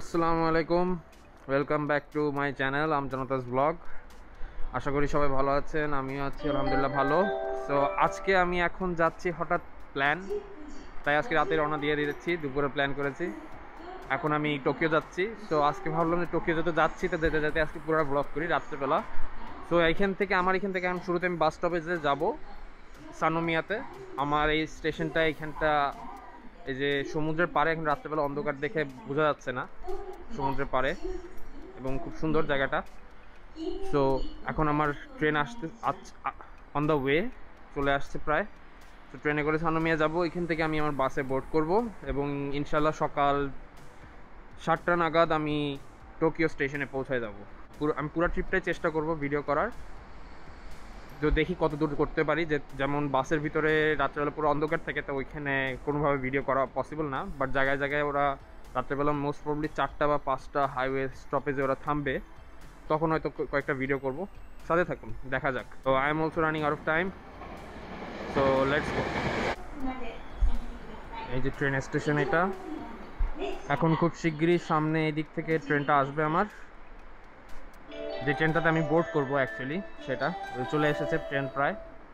আসসালামু আলাইকুম, welcome back to my channel আমজনতাস ব্লগ। আশা করি সবাই ভালো আছেন, আমিও আছি আলহামদুলিল্লাহ ভালো। সো আজকে আমি এখন যাচ্ছি, হঠাৎ প্ল্যান, তাই আজকে রাতে রওনা দিয়ে দিচ্ছি। দুপুরে প্ল্যান করেছি, এখন আমি টোকিও যাচ্ছি। সো আজকে ভাবলাম যে টোকিও যেতে যাচ্ছি, তো যেতে যেতে আজকে পুরো ব্লগ করি রাত্রেবেলা। সো এখান থেকে এখন শুরুতে আমি বাস স্টপেজে যাব, সানোমিয়াতে। আমার এই স্টেশনটা এইখানটা, এই যে সমুদ্রের পাড়ে, এখন রাত্রেবেলা অন্ধকার দেখে বোঝা যাচ্ছে না সমুদ্রের পাড়ে, এবং খুব সুন্দর জায়গাটা। সো এখন আমার ট্রেন আসতে অন দ্য ওয়ে, চলে আসছে প্রায়। তো ট্রেনে করে সানোমিয়া যাব, এখান থেকে আমি আমার বাসে বোর্ড করব, এবং ইনশাল্লাহ সকাল 7টা নাগাদ আমি টোকিও স্টেশনে পৌঁছায় যাব। আমি পুরো ট্রিপটাই চেষ্টা করব ভিডিও করার, তো দেখি কত দূর করতে পারি। যেমন বাসের ভিতরে রাত্রেবেলা পুরো অন্ধকার থাকে, তো ওইখানে কোনোভাবে ভিডিও করা পসিবল না। বাট জায়গায় জায়গায় ওরা রাত্রেবেলা মোস্ট প্রবলি 4টা বা 5টা হাইওয়ে স্টপেজে ওরা থামবে, তখন হয়তো কয়েকটা ভিডিও করব। সাথে থাকুন, দেখা যাক। তো I am also running out of time, so let's go. এই যে ট্রেন স্টেশন এটা, এখন খুব শিগগিরই সামনে এই দিক থেকে ট্রেনটা আসবে। আমার যে ট্রেনটাতে আমি বোর্ড করব অ্যাকচুয়ালি, সেটা চলে এসেছে ট্রেন প্রায়।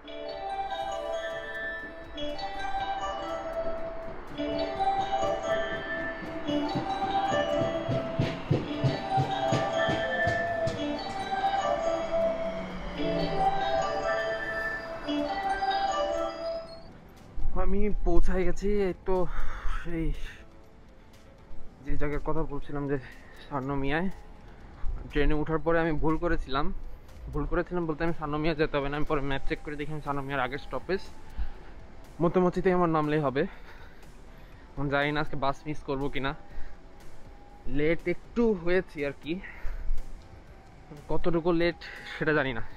আমি পৌঁছায় গেছি। এই তো সেই যে জায়গার কথা বলছিলাম, যে সানোমিয়ায়। ট্রেনে ওঠার পরে আমি ভুল করেছিলাম বলতে, আমি সানোমিয়া যেতে হবে না। আমি পরে ম্যাপ চেক করে দেখি আমি সানোমিয়ার আগের স্টপেজ মোটামুটিতে আমার নামলেই হবে। এখন জানি না আজকে বাস মিস করবো কিনা, লেট একটু হয়েছি আর কি, কতটুকু লেট সেটা জানি না।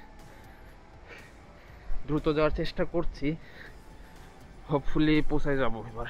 দ্রুত যাওয়ার চেষ্টা করছি, হোপফুলি পৌঁছায় যাবো এবার।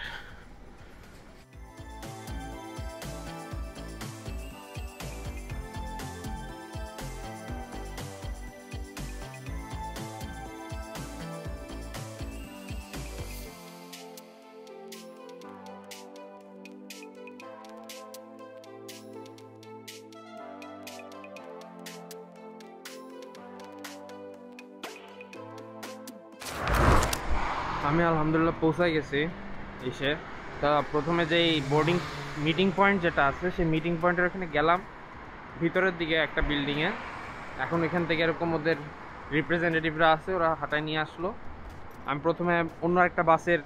আমি আলহামদুলিল্লাহ পৌঁছায় গেছি এসে। তা প্রথমে যেই বোর্ডিং মিটিং পয়েন্ট যেটা আছে, সেই মিটিং পয়েন্টের ওখানে গেলাম, ভিতরের দিকে একটা বিল্ডিংয়ে। এখন এখান থেকে এরকম ওদের রিপ্রেজেন্টেটিভরা আছে, ওরা হাঁটায় নিয়ে আসলো। আমি প্রথমে অন্য একটা বাসের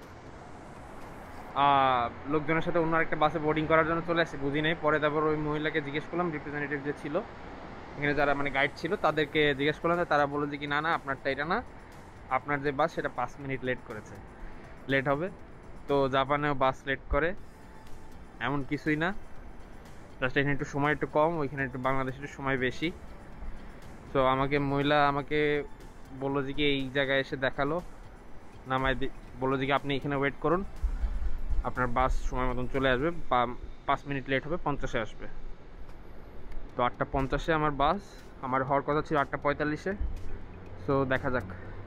লোকজনের সাথে অন্য একটা বাসে বোর্ডিং করার জন্য চলে আসি, বুঝি নেই। পরে তারপর ওই মহিলাকে জিজ্ঞেস করলাম, রিপ্রেজেন্টেটিভ যে ছিল এখানে, যারা মানে গাইড ছিল, তাদেরকে জিজ্ঞেস করলাম। তারা বললো যে কি না না, আপনারটা এটা না, আপনার যে বাস সেটা 5 মিনিট লেট হবে। তো জাপানেও বাস লেট করে, এমন কিছুই না, জাস্ট এখানে একটু সময় একটু কম, ওইখানে একটু বাংলাদেশে একটু সময় বেশি। তো মহিলা আমাকে বললো যে কি এই জায়গায় এসে দেখালো, নামায় বললো যে কি আপনি এখানে ওয়েট করুন, আপনার বাস সময় মতন চলে আসবে। 5 মিনিট লেট হবে, 50-এ আসবে। তো 8:50-এ আমার বাস, আমার হওয়ার কথা ছিল 8:45-এ। সো দেখা যাক।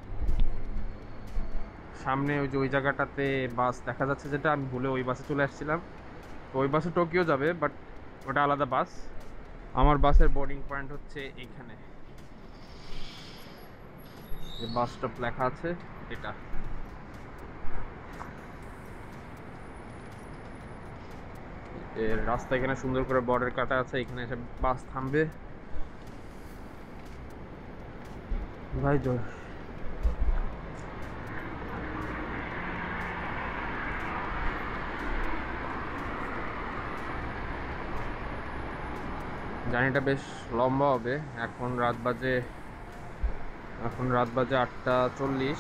সামনে ওই জায়গাটাতে বাস দেখা যাচ্ছে, যেটা আমি ভুলে ওই বাসে চলে আসছিলাম। তো ওই বাসে টোকিও যাবে, বাট ওটা আলাদা বাস। আমার বাসের বোর্ডিং পয়েন্ট হচ্ছে এইখানে, যে বাস স্টপ লেখা আছে এটা। রাস্তা এখানে সুন্দর করে বর্ডার কাটা আছে, এখানে এসে বাস থামবে। ভাই জয়, জার্নিটা বেশ লম্বা হবে। এখন রাত বাজে 8:40।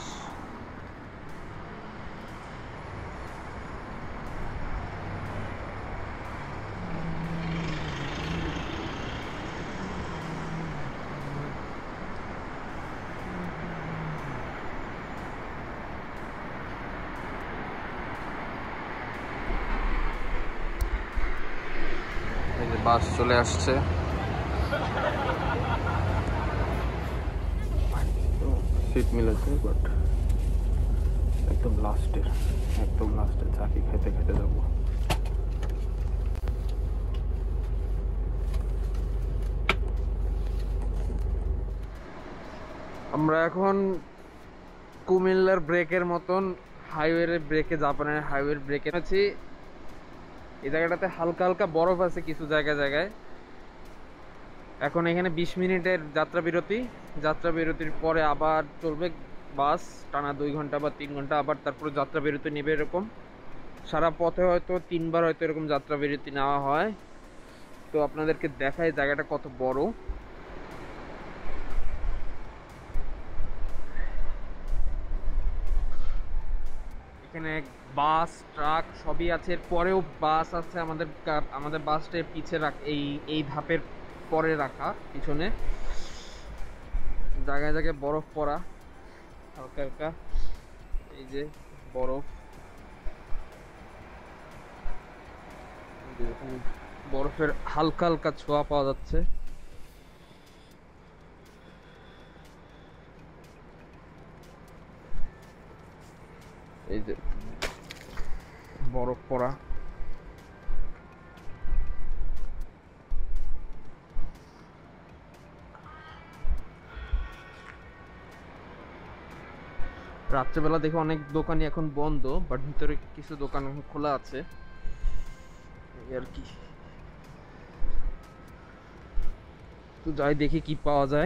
এই যে বাস চলে আসছে। সিট মিলেছে, বাট একদম লাস্টে চাকি খেতে খেতে যাবো। আমরা এখন কুমিল্লার ব্রেকের মতন হাইওয়ের ব্রেকে, জাপানের হাইওয়ের ব্রেকে আছি। এই জায়গাটাতে হালকা হালকা বরফ আছে কিছু জায়গায় জায়গায়। এখন এখানে 20 মিনিটের যাত্রা বিরতি। যাত্রা বিরতির পরে আবার চলবে বাস টানা 2 ঘন্টা বা 3 ঘন্টা, আবার তারপরে যাত্রা বিরতি নেবে। এরকম সারা পথে হয়তো 3বার হয়তো এরকম যাত্রা বিরতি নেওয়া হয়। তো আপনাদেরকে দেখাই জায়গাটা কত বড়। এখানে বাস ট্রাক সবই আছে, এর পরেও বাস আছে। আমাদের বাসটা পিছে এই ধাপের পরে রাখা পিছনে। জায়গায় জায়গায় বরফ পড়া হালকা হালকা, এই যে বরফ, বরফের হালকা হালকা ছোঁয়া পাওয়া যাচ্ছে। এই যে বরফ পড়া। রাত্রেবেলা দেখে অনেক দোকানই এখন বন্ধ, বাট ভিতরে কিছু দোকান খোলা আছে আর কি। তো যাই দেখি কি পাওয়া যায়।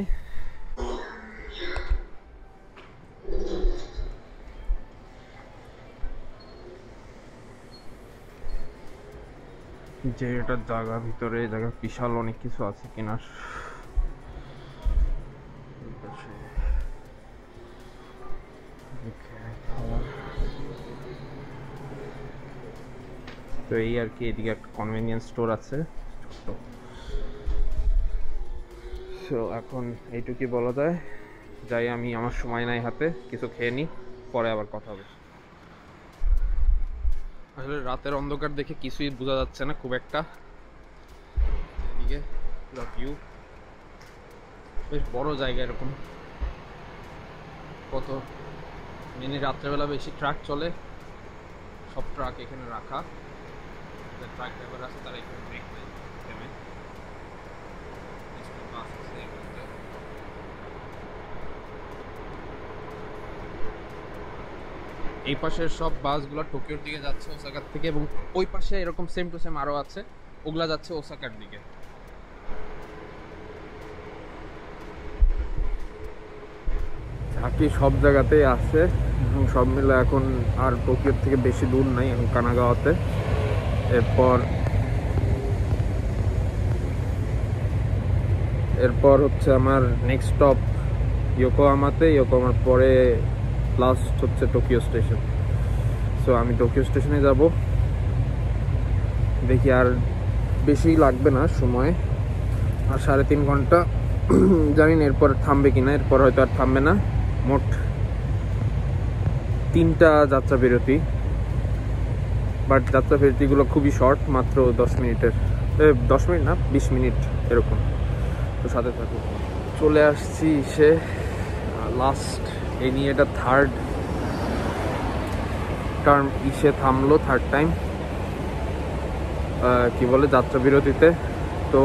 যে এটা জায়গা ভিতরে জায়গা বিশাল অনেক কিছু আছে কেনার। তো এই আর কি, এদিকে একটা কনভেনিয়েন্স স্টোর আছে ছোট্ট। সো এখন এইটুকুই বলা যায়। যাই আমি, আমার সময় নাই হাতে, কিছু খেয়ে নিই, পরে আবার কথা হবে। আসলে রাতের অন্ধকার দেখে কিছুই বোঝা যাচ্ছে না খুব একটা। এদিকে পুরো ভিউ, বেশ বড় জায়গা এরকম। কত মিনি রাত্রেবেলা বেশি ট্রাক চলে, সব ট্রাক এখানে রাখা। ট্রাক ড্রাইভার আছে তারা এখানে ব্রেক নেয়, থেমে। বাস আছে এর মধ্যে। এই পাশের সব বাসগুলো টোকিওর দিকে যাচ্ছে ওসাকার থেকে, এবং ওই পাশে এরকম সেম টু সেম আরো আছে, ওগুলা যাচ্ছে ওসাকার দিকে। বাকি সব জায়গাতেই আছে এবং সব মিলে এখন আর টোকিওর থেকে বেশি দূর নাই, এখন কানাগাওয়াতে। এরপর হচ্ছে আমার নেক্সট স্টপ ইয়োকোহামাতে। ইয়োকোহামার পরে লাস্ট হচ্ছে টোকিও স্টেশন। সো আমি টোকিও স্টেশনে যাব। দেখি আর বেশি লাগবে না সময়, আর 3.5 ঘন্টা। জানি না এরপর থামবে কিনা, এরপর হয়তো আর থামবে না। মোট 3টা যাত্রা বিরতি, বাট যাত্রা বিরতিগুলো খুবই শর্ট, মাত্র 10 মিনিটের। 10 মিনিট না, 20 মিনিট এরকম। তো সাথে থাকুন। চলে আসছি সে লাস্ট, এই নিয়ে এটা থার্ড টার্ম ইসে থামলো, থার্ড টাইম কি বলে যাত্রা বিরতিতে। তো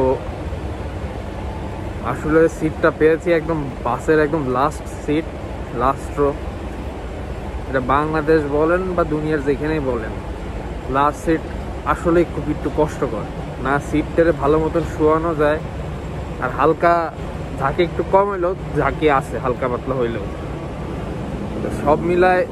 আসলে সিটটা পেয়েছি একদম বাসের একদম লাস্ট সিট, লাস্ট রো। এটা বাংলাদেশ বলেন বা দুনিয়ার যেখানেই বলেন, লাস্ট সিট আসলে খুব একটু কষ্টকর। না সিটটারে ভালো মতন শোয়ানো যায়, আর হালকা ঝাঁকি একটু কম হইলেও ঝাঁকি আছে হালকা পাতলা হইলেও। সব মিলায়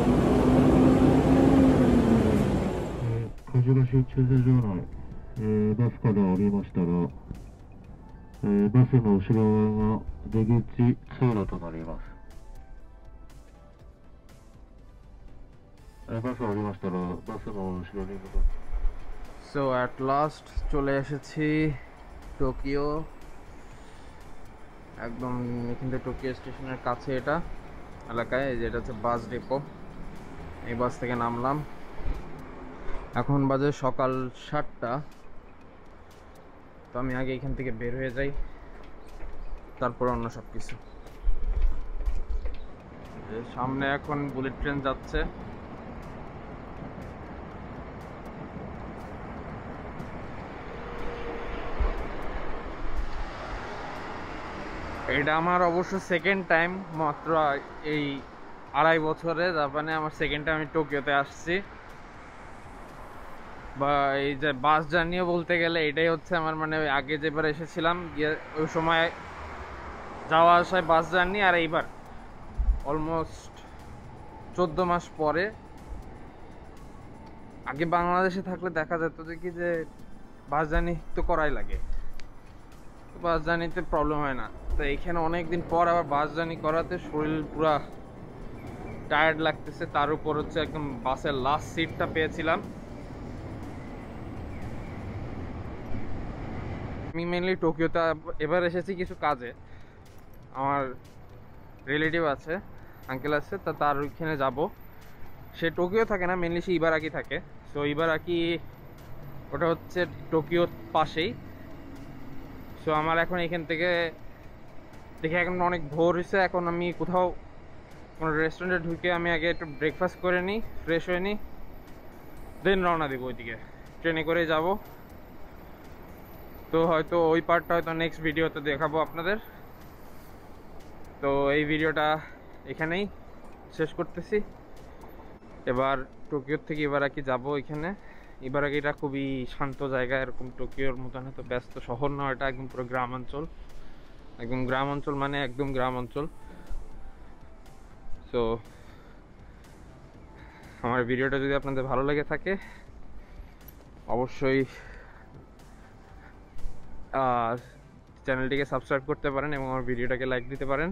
梶ヶ新駐車場内、バスから降りましたら、バスの後ろ側が出口通路となります。バスを降りましたらバスの後ろに向かって。 সো অ্যাট লাস্ট চলে এসেছি টোকিও, একদম এখান থেকে টোকিও স্টেশনের কাছে এটা এলাকায়। যেটা হচ্ছে বাস ডিপো, এই বাস থেকে নামলাম। এখন বাজে সকাল 7টা। তো আমি আগে এখান থেকে বের হয়ে যাই, তারপর অন্য সব কিছু। সামনে এখন বুলেট ট্রেন যাচ্ছে। এটা আমার অবশ্য সেকেন্ড টাইম, মাত্র এই 2.5 বছরে জাপানে আমার সেকেন্ড টাইম আমি টোকিওতে আসছি। বা এই যে বাস জার্নিও বলতে গেলে এটাই হচ্ছে আমার, মানে ওই আগে যেবার এসেছিলাম গিয়ে ওই সময় যাওয়া আসায় বাস জার্নি, আর এইবার অলমোস্ট 14 মাস পরে। আগে বাংলাদেশে থাকলে দেখা যেত যে কি যে বাস জার্নি তো করাই লাগে, বাস জার্নিতে প্রবলেম হয় না। তো এইখানে অনেকদিন পর আবার বাস জার্নি করাতে শরীর পুরা টায়ার্ড লাগতেছে, তার উপর হচ্ছে একদম বাসের লাস্ট সিটটা পেয়েছিলাম। আমি মেনলি টোকিওতে এবার এসেছি কিছু কাজে। আমার রিলেটিভ আছে, আঙ্কেল আছে, তা তার ওইখানে যাব। সে টোকিও থাকে না, মেনলি সে ইবারাকি থাকে। সো ইবারাকি ওটা হচ্ছে টোকিওর পাশেই। সো আমার এখন এখান থেকে দেখে এখন অনেক ভোর হয়েছে, এখন আমি কোথাও কোনো রেস্টুরেন্টে ঢুকে আমি আগে একটু ব্রেকফাস্ট করে নিই, ফ্রেশ হয়ে নিই, দেন রওনা দেবো ওইদিকে, ট্রেনে করে যাব। তো হয়তো ওই পার্টটা হয়তো নেক্সট ভিডিওতে দেখাবো আপনাদের। তো এই ভিডিওটা এখানেই শেষ করতেছি। এবার টোকিওর থেকে ইবারাকি যাব। এখানে ইবারাকিটা খুবই শান্ত জায়গা, এরকম টোকিওর মতন এত ব্যস্ত শহর না, এটা একদম পুরো গ্রাম অঞ্চল, একদম গ্রাম অঞ্চল, মানে একদম গ্রাম অঞ্চল। সো আমার ভিডিওটা যদি আপনাদের ভালো লেগে থাকে অবশ্যই চ্যানেলটিকে সাবস্ক্রাইব করতে পারেন এবং আমার ভিডিওটাকে লাইক দিতে পারেন।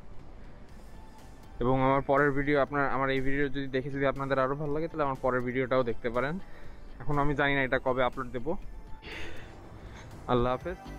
এবং আমার পরের ভিডিও আমার এই ভিডিও যদি দেখে যদি আপনাদের আরও ভালো লাগে তাহলে আমার পরের ভিডিওটাও দেখতে পারেন। এখন আমি জানি না এটা কবে আপলোড দেব। আল্লাহ হাফেজ।